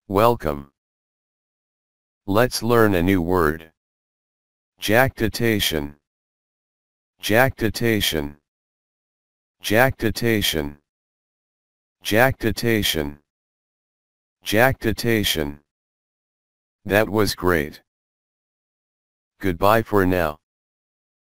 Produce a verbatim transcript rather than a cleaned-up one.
Welcome. Let's learn a new word. Jactitation. Jactitation. Jactitation. Jactitation. Jactitation. That was great. Goodbye for now.